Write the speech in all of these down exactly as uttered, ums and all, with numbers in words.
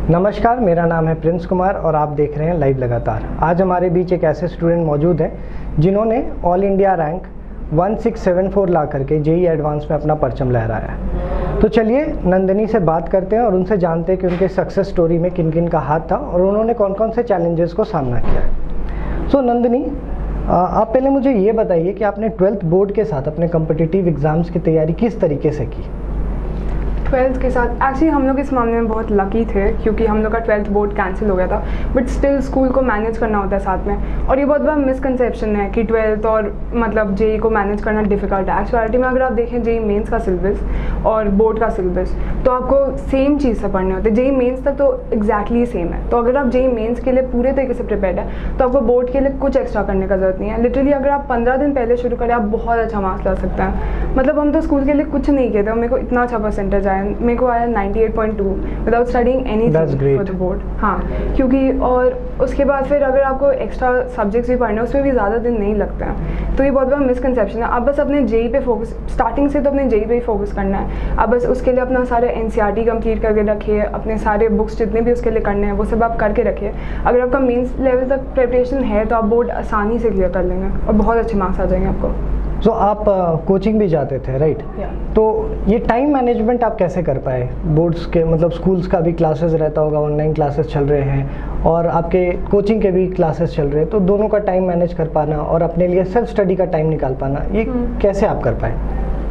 नमस्कार, मेरा नाम है प्रिंस कुमार और आप देख रहे हैं लाइव लगातार। आज हमारे बीच एक ऐसे स्टूडेंट मौजूद हैं जिन्होंने all India rank one six seven four ला करके जेई एडवांस में अपना परचम लहराया है। तो चलिए नंदिनी से बात करते हैं और उनसे जानते हैं कि उनके सक्सेस स्टोरी में किन किन का हाथ था और उन्होंने कौन कौन से चैलेंजेस को सामना किया है। सो so, नंदिनी, आप पहले मुझे ये बताइए कि आपने ट्वेल्थ बोर्ड के साथ अपने कॉम्पिटिटिव एग्ज़ाम्स की तैयारी किस तरीके से की? ट्वेल्थ के साथ एक्चुअली हम लोग इस मामले में बहुत लकी थे क्योंकि हम लोग का ट्वेल्थ बोर्ड कैंसिल हो गया था, बट स्टिल स्कूल को मैनेज करना होता है साथ में। और ये बहुत बड़ा मिसकंसेप्शन है कि ट्वेल्थ और मतलब जेई को मैनेज करना डिफिकल्ट है। एक्चुअलिटी में अगर आप देखें जेई मेंस का सिलेबस और बोर्ड का सिलेबस तो आपको सेम चीज़ से पढ़ने होते हैं। जेई मेंस तक तो एग्जैक्टली सेम है, तो अगर आप जेई मेंस के लिए पूरे तरीके से प्रिपेयर्ड है तो आपको बोर्ड के लिए कुछ एक्स्ट्रा करने का जरूरत नहीं है। लिटरली अगर आप पंद्रह दिन पहले शुरू करें आप बहुत अच्छा मार्क्स ला सकते हैं। मतलब हम तो स्कूल के लिए कुछ नहीं किए थे और मेरे को इतना अच्छा परसेंटेज आया, मेरे को आया ninety eight point two without studying anything for the board. हाँ, क्योंकि और उसके बाद फिर अगर आपको एक्स्ट्रा सब्जेक्ट्स भी पढ़ने उसमें भी ज़्यादा दिन नहीं लगते हैं, तो ये बहुत बड़ा मिसकंसेप्शन है। आप बस अपने जेई पे फोकस, स्टार्टिंग से तो अपने जेई पे ही फोकस करना है। आप बस उसके लिए अपना सारे एनसीईआरटी कंप्लीट करके रखिए, अपने सारे बुक्स जितने भी उसके लिए करने हैं वो सब आप करके रखिए। अगर आपका मेंस लेवल तक प्रिपरेशन है तो आप बोर्ड आसानी से क्लियर कर लेंगे और बहुत अच्छे मार्क्स आ जाएंगे आपको। सो so, आप कोचिंग uh, भी जाते थे, राइट? yeah. तो ये टाइम मैनेजमेंट आप कैसे कर पाए? बोर्ड्स के मतलब स्कूल्स का भी क्लासेस रहता होगा, ऑनलाइन क्लासेस चल रहे हैं और आपके कोचिंग के भी क्लासेस चल रहे हैं, तो दोनों का टाइम मैनेज कर पाना और अपने लिए सेल्फ स्टडी का टाइम निकाल पाना, ये hmm. कैसे आप कर पाए?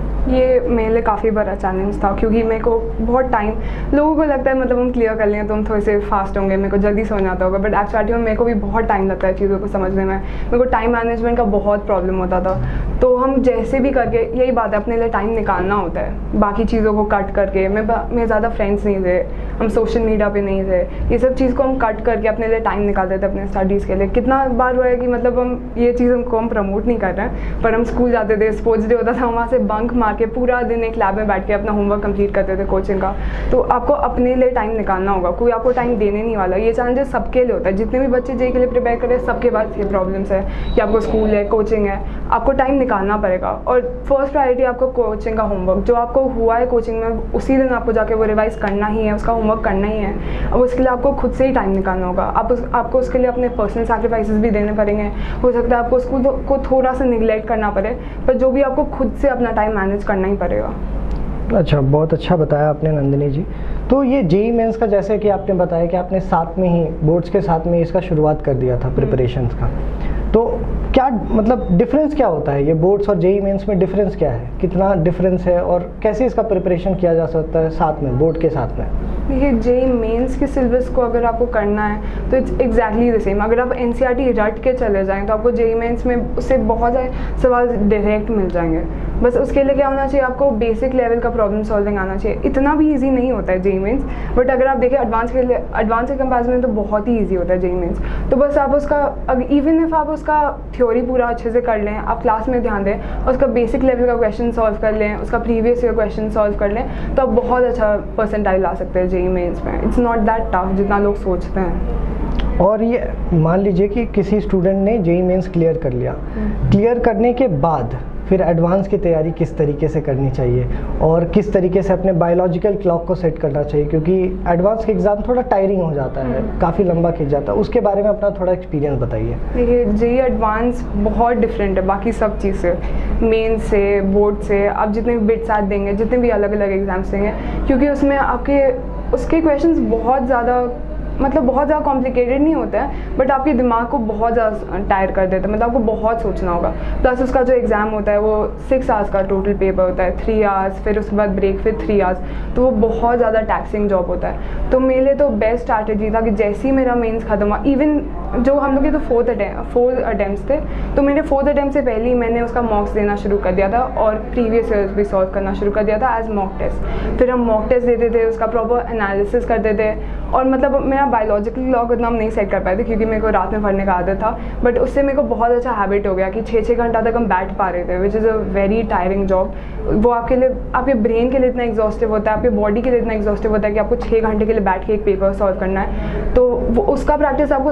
ये मेरे लिए काफ़ी बड़ा चैलेंज था क्योंकि मेरे को बहुत टाइम, लोगों को लगता है मतलब हम क्लियर कर लें तो हम थोड़े से फास्ट होंगे, मेरे को जल्दी समझ आता होगा, बट एक्चुअली में मेरे को भी बहुत टाइम लगता है चीज़ों को समझने में। मेरे को टाइम मैनेजमेंट का बहुत प्रॉब्लम होता था। तो हम जैसे भी करके, यही बात है, अपने लिए टाइम निकालना होता है, बाकी चीज़ों को कट करके। मैं मेरे ज़्यादा फ्रेंड्स नहीं थे, हम सोशल मीडिया पे नहीं थे, ये सब चीज़ को हम कट करके अपने लिए टाइम निकालते थे अपने स्टडीज़ के लिए। कितना बार हुआ है कि मतलब हम ये चीज़ हमको हम प्रमोट नहीं कर रहे हैं, पर हम स्कूल जाते थे, स्पोर्ट्स डे होता था, वहाँ से बंक मार के पूरा दिन एक लैब में बैठ के अपना होमवर्क कंप्लीट करते थे कोचिंग का। तो आपको अपने लिए टाइम निकालना होगा, कोई आपको टाइम देने नहीं वाला। ये चैलेंजेस सबके लिए होता है, जितने भी बच्चे जेई के लिए प्रिपेयर कर रहे हैं सबके पास ये प्रॉब्लम्स है कि आपको स्कूल है, कोचिंग है, आपको टाइम निकालना पड़ेगा। और फर्स्ट प्रायोरिटी आपको कोचिंग का होमवर्क, जो आपको हुआ है कोचिंग में उसी दिन आपको जाके वो रिवाइज करना ही है, उसका होमवर्क करना ही है। अब उसके लिए आपको खुद से ही टाइम निकालना होगा। आप उस, आपको उसके लिए अपने पर्सनल सैक्रिफाइसेस भी देने पड़ेंगे। हो सकता है आपको स्कूल को थोड़ा सा निगलेक्ट करना पड़े, पर जो भी आपको खुद से अपना टाइम मैनेज करना ही पड़ेगा। अच्छा, बहुत अच्छा बताया आपने नंदिनी जी। तो ये जेई मेंस का, जैसे कि आपने बताया कि आपने साथ में ही बोर्ड्स के साथ में इसका शुरुआत कर दिया था प्रिपरेशंस का, तो क्या मतलब डिफरेंस क्या होता है? ये बोर्ड्स और जेई मेंस में डिफरेंस क्या है, कितना डिफरेंस है और कैसे इसका प्रिपरेशन किया जा सकता है साथ में बोर्ड के साथ में? देखिए, जेई मेंस के सिलेबस को अगर आपको करना है तो इट्स एग्जैक्टली द सेम। अगर आप एनसीईआरटी रट के चले जाएं तो आपको जेई मेंस में उससे बहुत सारे सवाल डायरेक्ट मिल जाएंगे। बस उसके लिए क्या होना चाहिए, आपको बेसिक लेवल का प्रॉब्लम सॉल्विंग आना चाहिए। इतना भी ईजी नहीं होता है जेई मेंस, बट अगर आप देखें एडवांस के लिए, एडवांस के कंपैरिजन में तो बहुत ही ईजी होता है जेई मेंस। तो बस आप उसका, इवन इफ आप उसका थ्योरी पूरा अच्छे से कर लें, आप क्लास में ध्यान दें और उसका बेसिक लेवल का क्वेश्चन सॉल्व कर लें, उसका प्रीवियस ईयर क्वेश्चन सॉल्व कर लें, तो आप बहुत अच्छा परसेंटाइल ला सकते हैं जेई मेंस में। इट्स नॉट दैट टफ जितना लोग सोचते हैं। और ये मान लीजिए कि किसी स्टूडेंट ने जेई मेंस क्लियर कर लिया, क्लियर करने के बाद फिर एडवांस की तैयारी किस तरीके से करनी चाहिए और किस तरीके से अपने बायोलॉजिकल क्लॉक को सेट करना चाहिए, क्योंकि एडवांस के एग्ज़ाम थोड़ा टायरिंग हो जाता है, काफ़ी लंबा खिंच जाता है, उसके बारे में अपना थोड़ा एक्सपीरियंस बताइए। देखिए, जेई एडवांस बहुत डिफरेंट है बाकी सब चीज़ से, मेन से, बोर्ड से। आप जितने भी बिट्स आज देंगे, जितने भी अलग अलग एग्जाम्स देंगे, क्योंकि उसमें आपके उसके क्वेश्चंस बहुत ज़्यादा, मतलब बहुत ज़्यादा कॉम्प्लिकेटेड नहीं होता है, बट आपके दिमाग को बहुत ज़्यादा टायर कर देता है। मतलब आपको बहुत सोचना होगा। प्लस उसका जो एग्ज़ाम होता है वो सिक्स आवर्स का टोटल पेपर होता है, थ्री आवर्स, फिर उसके बाद ब्रेक, फिर थ्री आवर्स, तो वो बहुत ज़्यादा टैक्सिंग जॉब होता है। तो मेरे लिए तो बेस्ट स्ट्रैटेजी था कि जैसे ही मेरा मेंस खत्म हुआ, इवन जो हम लोग के तो फोर्थ अटैम्प फोर्थ अटैम्प्ट थे, तो मेरे फोर्थ अटैम्प्ट से पहले ही मैंने उसका मॉक्स देना शुरू कर दिया था और प्रीवियस ईयर्स भी सॉल्व करना शुरू कर दिया था एज मॉक टेस्ट। फिर हम मॉक टेस्ट देते थे, उसका प्रॉपर एनालिसिस करते थे। और मतलब मेरा बायोलॉजिकल क्लॉक उतना हम नहीं सेट कर पाए थे क्योंकि मेरे को रात में पढ़ने का आदत था, बट उससे मेरे को बहुत अच्छा हैबिट हो गया कि छः छः घंटा तक हम बैठ पा रहे थे, which is a very tiring job. वो आपके लिए, आपके ब्रेन के लिए इतना एग्जॉस्टिव होता है, आपके बॉडी के लिए इतना एग्जॉस्टिव होता है कि आपको छः घंटे के लिए बैठ के एक पेपर सॉल्व करना है। तो वो उसका प्रैक्टिस आपको सिर्फ मॉक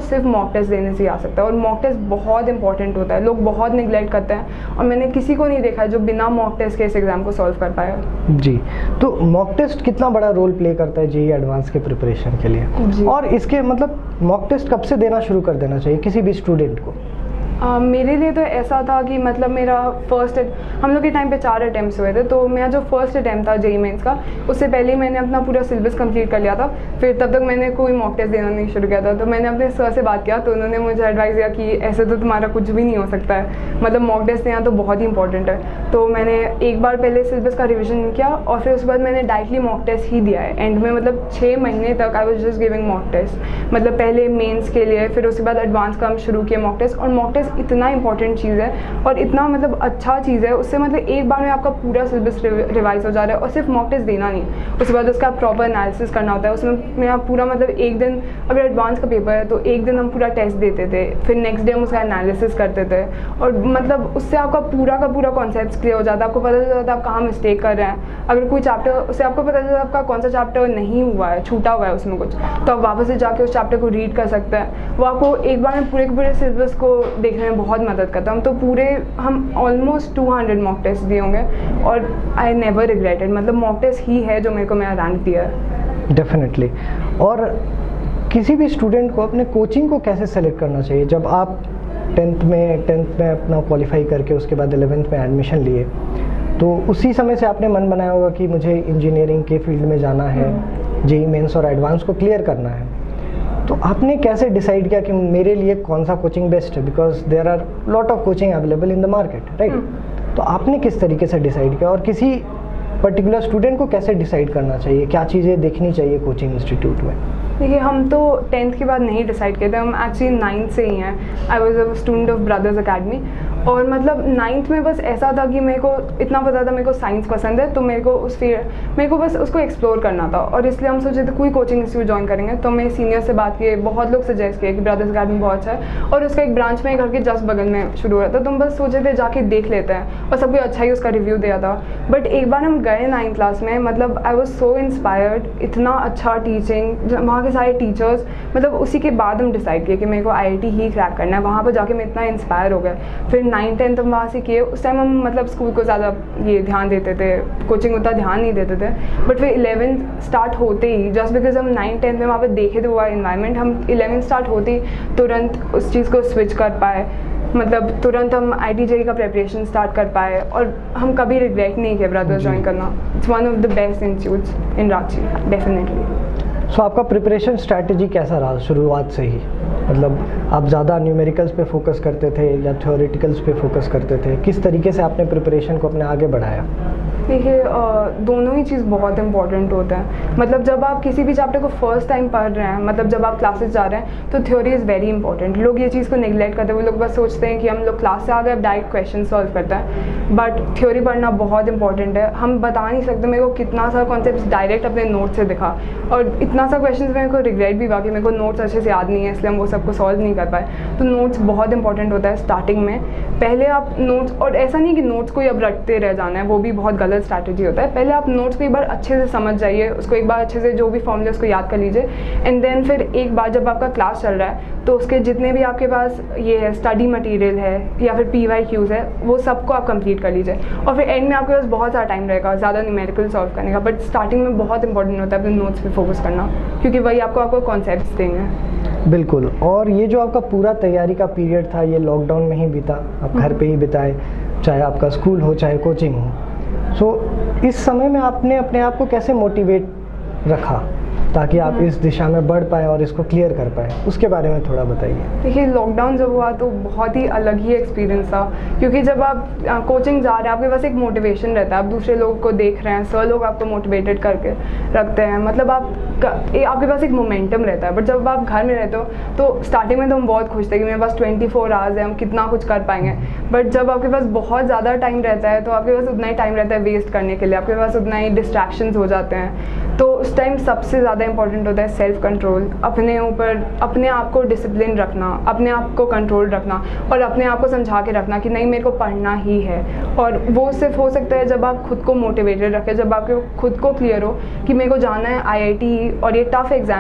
मॉक टेस्ट देने से ही आ सकता है। और मॉक टेस्ट बहुत इंपॉर्टेंट होता है, लोग बहुत निगलेक्ट करते हैं और मैंने किसी को नहीं देखा है जो बिना मॉक टेस्ट के इस एग्ज़ाम को सॉल्व कर पाया। जी, तो मॉक टेस्ट कितना बड़ा रोल प्ले करता है जेईई एडवांस के प्रिपरेशन के लिए, और इसके मतलब मॉक टेस्ट कब से देना शुरू कर देना चाहिए किसी भी स्टूडेंट को? Uh, मेरे लिए तो ऐसा था कि मतलब मेरा फर्स्ट हम लोग के टाइम पे चार अटैम्प्ट्स हुए थे, तो मेरा जो फर्स्ट अटैम्प्ट था जेईई मेंस का, उससे पहले ही मैंने अपना पूरा सिलेबस कंप्लीट कर लिया था। फिर तब तक मैंने कोई मॉक टेस्ट देना नहीं शुरू किया था। तो मैंने अपने सर से बात किया तो उन्होंने मुझे एडवाइस दिया कि ऐसे तो तुम्हारा कुछ भी नहीं हो सकता है, मतलब मॉक टेस्ट देना तो बहुत ही इंपॉर्टेंट है। तो मैंने एक बार पहले सिलेबस का रिविजन किया और फिर उसके बाद मैंने डायरेक्टली मॉक टेस्ट ही दिया है। एंड में मतलब छः महीने तक I was just giving mock test, मतलब पहले मेन्स के लिए, फिर उसके बाद एडवांस का हम शुरू किए मॉक टेस्ट। और मॉक टेस्ट इतना इंपॉर्टेंट चीज़ है और इतना मतलब अच्छा चीज़ है, उससे मतलब एक बार में आपका पूरा सिलेबस रिवाइज हो जा रहा है। और सिर्फ मॉक टेस्ट देना नहीं, उसके बाद उसका प्रॉपर एनालिसिस करना होता है। उसमें मैं पूरा मतलब एक दिन, अगर एडवांस का पेपर है तो एक दिन हम पूरा टेस्ट देते थे, फिर नेक्स्ट डे हम उसका एनालिसिस करते थे। और मतलब उससे आपका पूरा का पूरा कॉन्सेप्ट क्लियर हो जाता है, आपको पता चल जाता है आप कहाँ मिस्टेक कर रहे हैं। अगर कोई चैप्टर, उससे आपको पता चलता है आपका कौन सा चैप्टर नहीं हुआ है, छूटा हुआ है उसमें कुछ, तो आप वापस से जाके उस चैप्टर को रीड कर सकते हैं। वो आपको एक बार में पूरे के पूरे सिलेबस को देखने में बहुत मदद करता है। हम तो पूरे हम almost two hundred mock test दिए होंगे और आई नेवर रिग्रेटेड, मतलब मॉक टेस्ट ही है जो मेरे को मेरा रैंक दिया है। डेफिनेटली। और किसी भी स्टूडेंट को अपने कोचिंग को कैसे सेलेक्ट करना चाहिए? जब आप टेंथ में टेंथ में अपना क्वालिफाई करके उसके बाद इलेवेंथ में एडमिशन लिए, तो उसी समय से आपने मन बनाया होगा कि मुझे इंजीनियरिंग के फील्ड में जाना है, जेईई मेंस और एडवांस को क्लियर करना है। तो आपने कैसे डिसाइड किया कि मेरे लिए कौन सा कोचिंग बेस्ट है? Because there are lot of coaching available in the market, right? तो आपने किस तरीके से डिसाइड किया, और किसी पर्टिकुलर स्टूडेंट को कैसे डिसाइड करना चाहिए, क्या चीज़ें देखनी चाहिए कोचिंग इंस्टीट्यूट में? देखिए, हम तो टेंथ के बाद नहीं डिसाइड किए थे, हम एक्चुअली नाइन्थ से ही हैं। I was a student of Brothers Academy, और मतलब नाइन्थ में बस ऐसा था कि मेरे को इतना पता था मेरे को साइंस पसंद है, तो मेरे को उस फिर मेरे को बस उसको एक्सप्लोर करना था। और इसलिए हम सोचे थे कोई कोचिंग इंस्टीट्यूट ज्वाइन करेंगे। तो मैं सीनियर से बात किए, बहुत लोग सजेस्ट किए कि ब्रदर्स अकेडमी बहुत अच्छा है, और उसका एक ब्रांच में घर के जस्ट बगल में शुरू हो रहा था। तो हम बस सोचे थे जाके देख लेते हैं, और सब कुछ अच्छा ही उसका रिव्यू दिया था। बट एक बार हम गए नाइन्थ क्लास में, मतलब आई वॉज सो इंस्पायर्ड, इतना अच्छा टीचिंग, वहाँ के सारे टीचर्स, मतलब उसी के बाद हम डिसाइड किए कि मेरे को आई आई टी ही क्रैक करना है। वहाँ पर जाके मैं इतना इंस्पायर हो गया। फिर नाइन टेंथ हम वहाँ से किए। उस टाइम हम मतलब स्कूल को ज़्यादा ये ध्यान देते थे, कोचिंग उतना ध्यान नहीं देते थे। बट फिर इलेवेंथ स्टार्ट होते ही, जस्ट बिकॉज हम नाइन टेंथ में वहाँ पे देखे थे हुआ इन्वायरमेंट, हम इलेवेंथ स्टार्ट होते ही तुरंत उस चीज़ को स्विच कर पाए। मतलब तुरंत हम आई टी जेईई का प्रिपरेशन स्टार्ट कर पाए, और हम कभी रिग्रेट नहीं किया ब्रदर्स ज्वाइन करना। It's one of the best institutes in Ranchi, definitely. So आपका प्रिपरेशन स्ट्रैटेजी कैसा रहा शुरुआत से ही? मतलब आप ज़्यादा न्यूमेरिकल्स पे फोकस करते थे या थ्योरेटिकल्स पे फोकस करते थे? किस तरीके से आपने प्रिपरेशन को अपने आगे बढ़ाया? देखिए, दोनों ही चीज़ बहुत इंपॉर्टेंट होता है। मतलब जब आप किसी भी चैप्टर को फर्स्ट टाइम पढ़ रहे हैं, मतलब जब आप क्लासेस जा रहे हैं, तो थ्योरी इज़ वेरी इंपॉर्टेंट। लोग ये चीज़ को नेग्लेक्ट करते हैं, वो लोग बस सोचते हैं कि हम लोग क्लास से आ गए अब डायरेक्ट क्वेश्चन सॉल्व करते हैं। बट थ्योरी पढ़ना बहुत इंपॉर्टेंट है। हम बता नहीं सकते मेरे को कितना सारा कॉन्सेप्ट डायरेक्ट अपने नोट से दिखा, और इतना सा क्वेश्चन मेरे को रिग्रेट भी हुआ कि मेरे को नोट्स अच्छे से याद नहीं है, इसलिए हम वो सबको सॉल्व नहीं कर पाए। तो नोट्स बहुत इंपॉर्टेंट होता है स्टार्टिंग में। पहले आप नोट्स, और ऐसा नहीं कि नोट्स को ही अब रटते रह जाना है, वो भी बहुत गलत स्ट्रैटेजी होता है। पहले आप नोट्स को एक बार अच्छे से समझ जाइए, उसको एक बार अच्छे से जो भी फॉर्मूले उसको याद कर लीजिए। एंड देन फिर एक बार जब आपका क्लास चल रहा है, तो उसके जितने भी आपके पास ये है स्टडी मटेरियल है या फिर पी वाई क्यूज़ है, वो सबको आप कंप्लीट कर लीजिए। और फिर एंड में आपके पास बहुत सारा टाइम रहेगा ज़्यादा न्यूमेरिकल सॉल्व करने का। बट स्टार्टिंग में बहुत इंपॉर्टेंट होता है अपने नोट्स पे फोकस करना, क्योंकि वही आपको आपको कॉन्सेप्ट्स देंगे। बिल्कुल। और ये जो आपका पूरा तैयारी का पीरियड था, ये लॉकडाउन में ही बीता, आप घर पे ही बिताए, चाहे आपका स्कूल हो चाहे कोचिंग हो। सो so, इस समय में आपने अपने आप को कैसे मोटिवेट रखा ताकि आप इस दिशा में बढ़ पाए और इसको क्लियर कर पाए? उसके बारे में थोड़ा बताइए। देखिए, लॉकडाउन जब हुआ तो बहुत ही अलग ही एक्सपीरियंस था, क्योंकि जब आप कोचिंग जा रहे हैं, आपके पास एक मोटिवेशन रहता है, आप दूसरे लोगों को देख रहे हैं, सर लोग आपको मोटिवेटेड करके रखते हैं, मतलब आप आपके पास एक मोमेंटम रहता है। बट जब आप घर में रहते हो तो स्टार्टिंग में तो हम बहुत खुश थे कि मेरे पास ट्वेंटी फोर आवर्स है, हम कितना कुछ कर पाएंगे। बट जब आपके पास बहुत ज़्यादा टाइम रहता है, तो आपके पास उतना ही टाइम रहता है वेस्ट करने के लिए, आपके पास उतना ही डिस्ट्रैक्शंस हो जाते हैं। तो उस टाइम सबसे ज़्यादा इंपॉर्टेंट होता है सेल्फ कंट्रोल, अपने ऊपर अपने आप को डिसिप्लिन रखना, अपने आप को कंट्रोल रखना, और अपने आप को समझा के रखना कि नहीं मेरे को पढ़ना ही है। और वो सिर्फ हो सकता है जब आप खुद को मोटिवेटेड रखें, जब आपको खुद को क्लियर हो कि मेरे को जाना है आई आई टी और ये टफ एग्ज़ाम है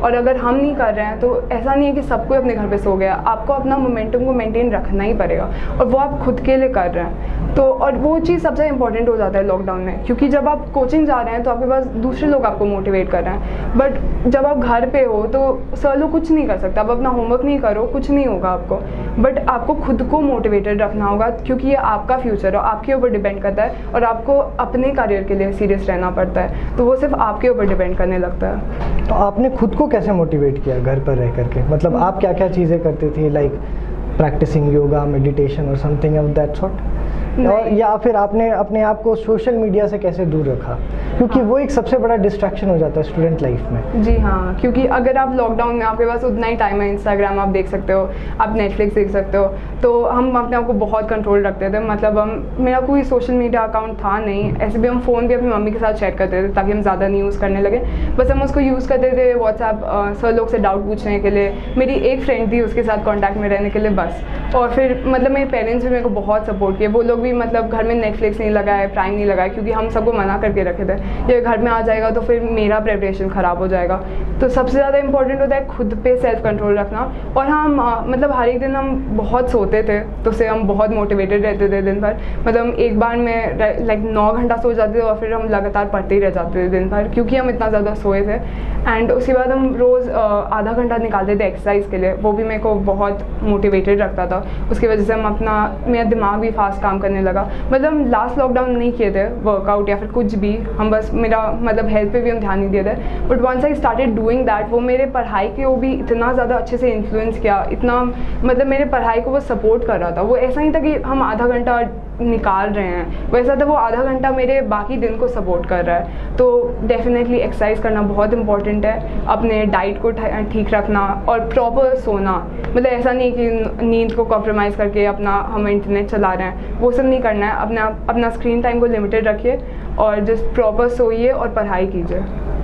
और अगर हम नहीं कर रहे हैं तो ऐसा नहीं है कि सब कोई अपने घर पे सो गया, आपको अपना मोमेंटम को मेंटेन रखना ही पड़ेगा और वो आप खुद के लिए कर रहे हैं। तो और वो चीज़ सबसे इंपॉर्टेंट हो जाता है लॉकडाउन में, क्योंकि जब आप कोचिंग जा रहे हैं तो आपके पास दूसरे लोग आपको मोटिवेट कर रहे हैं, बट जब आप घर पे हो तो सर लोग कुछ नहीं कर सकते, आप अपना होमवर्क नहीं करो कुछ नहीं होगा आपको, बट आपको खुद को मोटिवेटेड रखना होगा क्योंकि ये आपका फ्यूचर है, आपके ऊपर डिपेंड करता है और आपको अपने करियर के लिए सीरियस रहना पड़ता है, तो वो सिर्फ आपके ऊपर डिपेंड करने लगता है। तो आपने खुद को कैसे मोटिवेट किया घर पर रह करके, मतलब आप क्या क्या चीज़ें करती थी, लाइक प्रैक्टिसिंग योगा, मेडिटेशन और समथिंग ऑफ दैट सॉर्ट, और या फिर आपने अपने आप को सोशल मीडिया से कैसे दूर रखा, क्योंकि हाँ। वो एक सबसे बड़ा डिस्ट्रैक्शन हो जाता है स्टूडेंट लाइफ में। जी हाँ, क्योंकि अगर आप लॉकडाउन में आपके पास उतना ही टाइम है, इंस्टाग्राम आप देख सकते हो, आप नेटफ्लिक्स देख सकते हो, तो हम अपने आप को बहुत कंट्रोल रखते थे। मतलब हम मेरा कोई सोशल मीडिया अकाउंट था नहीं, ऐसे भी हम फ़ोन भी अपनी मम्मी के साथ चेक करते थे ताकि हम ज़्यादा नहीं यूज़ करने लगे, बस हम उसको यूज़ करते थे व्हाट्सएप सर लोग से डाउट पूछने के लिए, मेरी एक फ्रेंड थी उसके साथ कॉन्टैक्ट में रहने के लिए बस। और फिर मतलब मेरे पेरेंट्स भी मेरे को बहुत सपोर्ट किए, वो लोग भी मतलब घर में नेटफ्लिक्स नहीं लगाए, प्राइम नहीं लगाए, क्योंकि हम सबको मना करके रखे थे ये घर में आ जाएगा तो फिर मेरा प्रिपरेशन ख़राब हो जाएगा। तो सबसे ज़्यादा इंपॉर्टेंट होता है खुद पे सेल्फ कंट्रोल रखना। और हम मतलब हर एक दिन हम बहुत सोते थे, तो उससे हम बहुत मोटिवेटेड रहते थे दिन भर। मतलब एक बार में लाइक नौ घंटा सो जाते थे और फिर हम लगातार पढ़ते ही रह जाते थे दिन भर, क्योंकि हम इतना ज़्यादा सोए थे। एंड उसके बाद हम रोज़ आधा घंटा निकालते थे एक्सरसाइज के लिए, वो भी मेरे को बहुत मोटिवेटेड रखता था। उसकी वजह से हम अपना मेरा दिमाग भी फास्ट काम करने लगा। मतलब हम लास्ट लॉकडाउन नहीं किए थे वर्कआउट या फिर कुछ भी, हम बस मेरा मतलब हेल्थ पे भी हम ध्यान नहीं दिए थे, but once I started doing that, वो मेरे पढ़ाई के वो भी इतना ज़्यादा अच्छे से इन्फ्लुएंस किया, इतना मतलब मेरे पढ़ाई को वो सपोर्ट कर रहा था। वो ऐसा नहीं था कि हम आधा घंटा निकाल रहे हैं, वैसा था वो आधा घंटा मेरे बाकी दिन को सपोर्ट कर रहा है। तो डेफिनेटली एक्सरसाइज करना बहुत इंपॉर्टेंट है, अपने डाइट को ठीक रखना और प्रॉपर सोना। मतलब ऐसा नहीं कि नींद को कॉम्प्रोमाइज़ करके अपना हम इंटरनेट चला रहे हैं, वो सब नहीं करना है। अपना अपना स्क्रीन टाइम को लिमिटेड रखिए और जस्ट प्रॉपर सोइए और पढ़ाई कीजिए।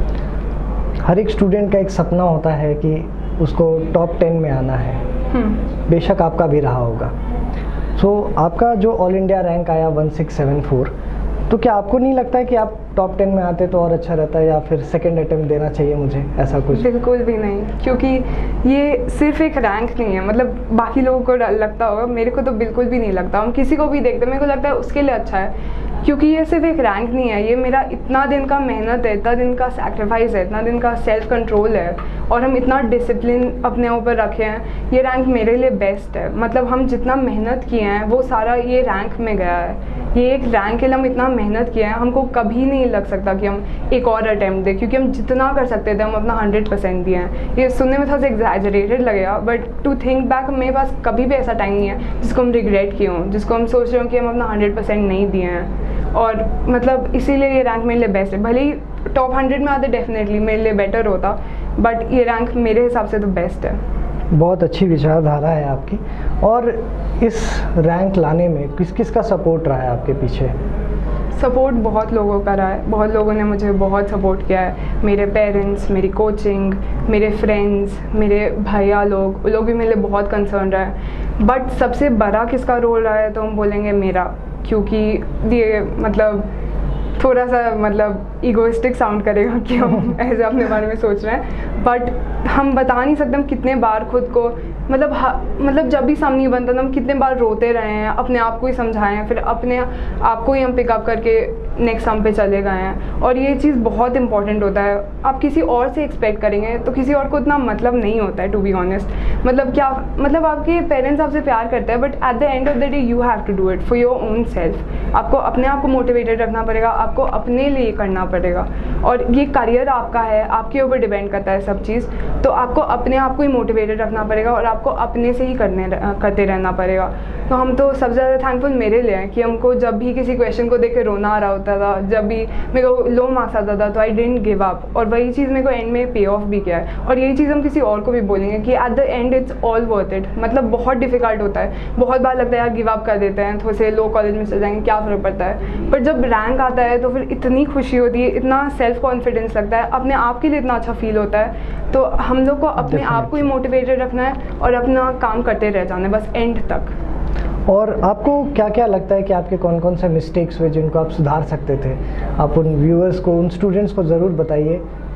हर एक स्टूडेंट का एक सपना होता है कि उसको टॉप टेन में आना है, बेशक आपका भी रहा होगा। सो so, आपका जो ऑल इंडिया रैंक आया वन सिक्स सेवन फोर, तो क्या आपको नहीं लगता है कि आप टॉप टेन में आते तो और अच्छा रहता है, या फिर सेकंड अटेम्प्ट देना चाहिए मुझे, ऐसा कुछ? बिल्कुल भी नहीं, क्योंकि ये सिर्फ एक रैंक नहीं है। मतलब बाकी लोगों को लगता होगा, मेरे को तो बिल्कुल भी नहीं लगता। हम किसी को भी देखते हैं, मेरे को लगता है उसके लिए अच्छा है, क्योंकि ये सिर्फ एक रैंक नहीं है, ये मेरा इतना दिन का मेहनत है, इतना दिन का सैक्रिफाइस है, इतना दिन का सेल्फ कंट्रोल है, और हम इतना डिसिप्लिन अपने ऊपर रखे हैं। ये रैंक मेरे लिए बेस्ट है। मतलब हम जितना मेहनत किए हैं वो सारा ये रैंक में गया है। ये एक रैंक के लिए हम इतना मेहनत किए हैं, हमको कभी नहीं लग सकता कि हम एक और अटैम्प्ट दें, क्योंकि हम जितना कर सकते थे हम अपना हंड्रेड परसेंट दिए हैं। ये सुनने में थोड़ा सा एग्जैजरेटेड लगेगा, बट टू थिंक बैक मेरे पास कभी भी ऐसा टाइम नहीं है जिसको हम रिग्रेट किए हों, जिसको हम सोच रहे हो कि हम अपना हंड्रेड परसेंट नहीं दिए हैं। और मतलब इसीलिए ये रैंक मेरे लिए बेस्ट है। भले ही टॉप हंड्रेड में आते डेफिनेटली मेरे लिए बेटर होता, बट ये रैंक मेरे हिसाब से तो बेस्ट है। बहुत अच्छी विचारधारा है आपकी। और इस रैंक लाने में किस किस का सपोर्ट रहा है आपके पीछे? सपोर्ट बहुत लोगों का रहा है, बहुत लोगों ने मुझे बहुत सपोर्ट किया है। मेरे पेरेंट्स, मेरी कोचिंग, मेरे फ्रेंड्स, मेरे भैया लोग, वो लोग भी मेरे लिए बहुत कंसर्न रहा है। बट सबसे बड़ा किसका रोल रहा है तो हम बोलेंगे मेरा, क्योंकि ये मतलब थोड़ा सा मतलब ईगोइस्टिक साउंड करेगा कि हम ऐसे अपने बारे में सोच रहे हैं, बट हम बता नहीं सकते हम कितने बार खुद को मतलब मतलब जब भी सामने बनता था हम कितने बार रोते रहे हैं, अपने आप को ही समझाए हैं, फिर अपने आप को ही हम पिकअप करके नेक्स्ट सम पे चले गए हैं। और ये चीज़ बहुत इंपॉर्टेंट होता है। आप किसी और से एक्सपेक्ट करेंगे तो किसी और को इतना मतलब नहीं होता है, टू बी ऑनेस्ट। मतलब क्या मतलब आपके पेरेंट्स आपसे प्यार करते हैं, but at the end of the day you have to do it for your own self. आपको अपने आप को मोटिवेटेड रखना पड़ेगा, आपको अपने लिए करना पड़ेगा, और ये करियर आपका है, आपके ऊपर डिपेंड करता है सब चीज़। तो आपको अपने आप को ही मोटिवेटेड रखना पड़ेगा और आपको अपने से ही करने करते रहना पड़ेगा। तो हम तो सबसे ज़्यादा थैंकफुल मेरे लिए हैं कि हमको जब भी किसी क्वेश्चन को देख के रोना आ रहा होता था, जब भी मेरे को लो मार्क्स आता था, तो आई डिडंट गिव अप, और वही चीज़ मेरे को एंड में पे ऑफ भी किया है। और यही चीज़ हम किसी और को भी बोलेंगे कि at the end it's all worth it. मतलब बहुत डिफिकल्ट होता है, बहुत बार लगता है यार गिव अप कर देते हैं, थोड़े से लो कॉलेज में चल जाएंगे, क्या फ़र्क पड़ता है। पर जब रैंक आता है तो फिर इतनी खुशी होती है, इतना सेल्फ कॉन्फिडेंस लगता है, अपने आप के लिए इतना अच्छा फील होता है। तो हम लोग को अपने आप को ही मोटिवेटेड रखना है और अपना काम करते रह जाना है बस एंड तक। और आपको क्या क्या लगता है कि आपके कौन कौन से मिस्टेक्स हुए जिनको आप सुधार सकते थे? आप उन व्यूअर्स को, उन स्टूडेंट्स को ज़रूर बताइए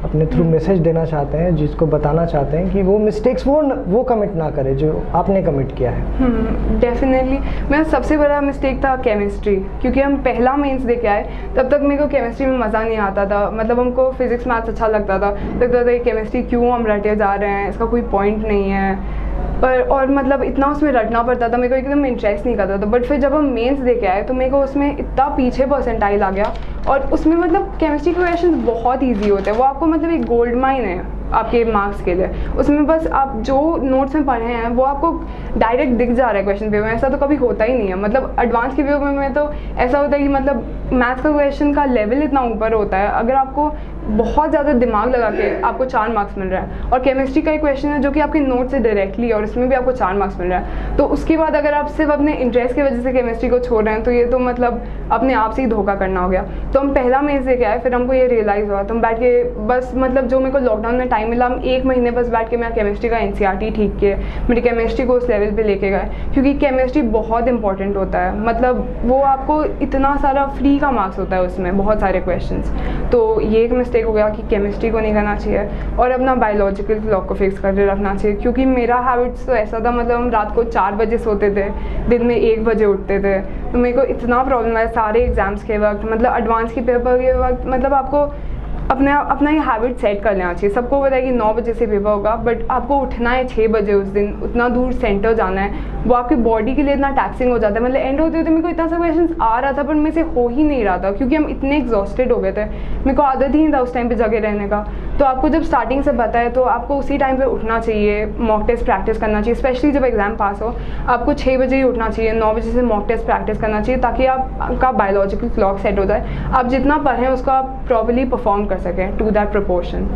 अपने थ्रू मैसेज देना चाहते हैं, जिसको बताना चाहते हैं कि वो मिस्टेक्स वो वो कमिट ना करे जो आपने कमिट किया है? डेफिनेटली मेरा सबसे बड़ा मिस्टेक था केमिस्ट्री, क्योंकि हम पहला मेंस दे के आए, तब तक मेरे को केमिस्ट्री में मज़ा नहीं आता था। मतलब हमको फिजिक्स मैथ्स अच्छा लगता था, लगता था ये केमिस्ट्री क्यों हम रटे जा रहे हैं, इसका कोई पॉइंट नहीं है। पर और मतलब इतना उसमें रटना पड़ता था, मेरे को एकदम इंटरेस्ट नहीं करता था। बट फिर जब हम मेंस दे के आए तो मेरे को उसमें इतना पीछे परसेंटाइल आ गया, और उसमें मतलब केमिस्ट्री के क्वेश्चन बहुत इजी होते हैं। वो आपको मतलब एक गोल्ड माइन है आपके मार्क्स के लिए। उसमें बस आप जो नोट्स में पढ़े हैं वो आपको डायरेक्ट दिख जा रहा है क्वेश्चन पेपर में। ऐसा तो कभी होता ही नहीं है। मतलब एडवांस के पेपर में तो ऐसा होता है कि मतलब मैथ्स का क्वेश्चन का लेवल इतना ऊपर होता है, अगर आपको बहुत ज़्यादा दिमाग लगा के आपको चार मार्क्स मिल रहा है। और केमिस्ट्री का एक क्वेश्चन है जो कि आपके नोट से डायरेक्टली, और इसमें भी आपको चार मार्क्स मिल रहा है। तो उसके बाद अगर आप सिर्फ अपने इंटरेस्ट की वजह से केमिस्ट्री को छोड़ रहे हैं तो ये तो मतलब अपने आप से ही धोखा करना हो गया। तो हम पहला मेंस दे के आए, फिर हमको ये रियलाइज़ हुआ। तो हम बैठ के बस मतलब जो मेरे को लॉकडाउन में टाइम मिला, हम एक महीने बस बैठ के मैं केमिस्ट्री का एनसीईआरटी ठीक किए, मेरी केमिस्ट्री को उस लेवल पे लेके गए, क्योंकि केमिस्ट्री बहुत इंपॉर्टेंट होता है। मतलब वो आपको इतना सारा फ्री का मार्क्स होता है उसमें, बहुत सारे क्वेश्चंस। तो ये एक मिस्टेक हो गया कि केमिस्ट्री को नहीं करना चाहिए, और अपना बायोलॉजिकल क्लॉक को फिक्स करके रखना चाहिए। क्योंकि मेरा हैबिट्स तो ऐसा था, मतलब हम रात को चार बजे सोते थे, दिन में एक बजे उठते थे। तो मेरे को इतना प्रॉब्लम है सारे एग्जाम्स के वक्त, मतलब एडवांस के पेपर के वक्त। मतलब आपको अपने अपना ये हैबिट सेट कर लेना चाहिए। सबको पता है कि नौ बजे से पेपर होगा, बट आपको उठना है छः बजे उस दिन, उतना दूर सेंटर जाना है, वो आपकी बॉडी के लिए इतना टैक्सिंग हो जाता है। मतलब एंड होते होते मेरे को इतना सा क्वेश्चन आ रहा था, पर मेरे से हो ही नहीं रहा था, क्योंकि हम इतने एग्जॉस्टेड हो गए थे। मेरे को आदत ही नहीं था उस टाइम पे जगह रहने का। तो आपको जब स्टार्टिंग से पता है तो आपको उसी टाइम पे उठना चाहिए, मॉक टेस्ट प्रैक्टिस करना चाहिए। स्पेशली जब एग्जाम पास हो आपको छः बजे ही उठना चाहिए, नौ बजे से मॉक टेस्ट प्रैक्टिस करना चाहिए, ताकि आपका बायोलॉजिकल क्लॉक सेट हो जाए, आप जितना पढ़ें उसको आप प्रॉपर्ली परफॉर्म कर सकें टू दैट प्रपोर्शन।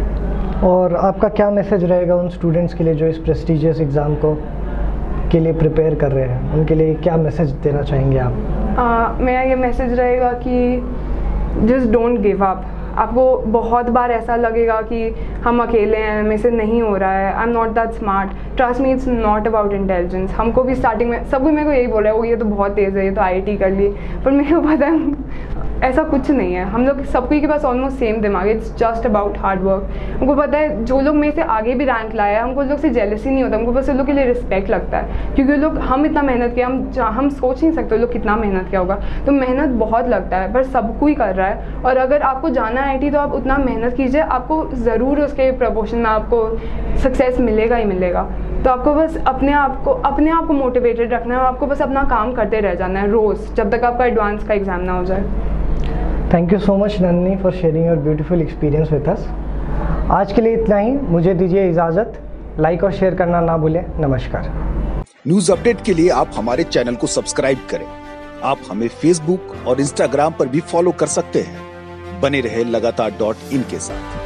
और आपका क्या मैसेज रहेगा उन स्टूडेंट्स के लिए जो इस प्रेस्टिजियस एग्ज़ाम को के लिए प्रिपेयर कर रहे हैं? उनके लिए क्या मैसेज देना चाहेंगे आप? uh, मेरा ये मैसेज रहेगा कि जस्ट डोंट गिव अप। आपको बहुत बार ऐसा लगेगा कि हम अकेले हैं, मेरे से नहीं हो रहा है, I am not that smart. Trust me, it's not about intelligence. हमको भी स्टार्टिंग में सब कोई मेरे को यही बोल रहा है, वो ये तो बहुत तेज़ है, ये तो आई आई टी कर ली। पर मेरे को पता है ऐसा कुछ नहीं है। हम लोग सबके के पास ऑलमोस्ट सेम दिमाग है। It's just about hard work. हमको पता है जो लोग मेरे से आगे भी रैंक लाया है, हमको लोग से जेलसी नहीं होता, हमको बस उन लोग के लिए रिस्पेक्ट लगता है, क्योंकि लोग हम इतना मेहनत किया, हम हम सोच नहीं सकते लोग कितना मेहनत किया होगा। तो मेहनत बहुत लगता है, पर सब कोई कर रहा है। और अगर आपको जाना है आई आई टी तो आप उतना मेहनत कीजिए, आपको ज़रूर उसके प्रपोर्शन में आपको सक्सेस मिलेगा ही मिलेगा। तो आपको बस अपने आप को अपने आप को मोटिवेटेड रखना है, और आपको बस अपना काम करते रह जाना है रोज़, जब तक आपका एडवांस का एग्ज़ाम ना हो जाए। Thank you so much Nandini for sharing your beautiful experience with us. आज के लिए इतना ही, मुझे दीजिए इजाज़त। लाइक और शेयर करना ना भूलें। नमस्कार। न्यूज अपडेट के लिए आप हमारे चैनल को सब्सक्राइब करें। आप हमें फेसबुक और इंस्टाग्राम पर भी फॉलो कर सकते हैं। बने रहे लगातार डॉट इन के साथ।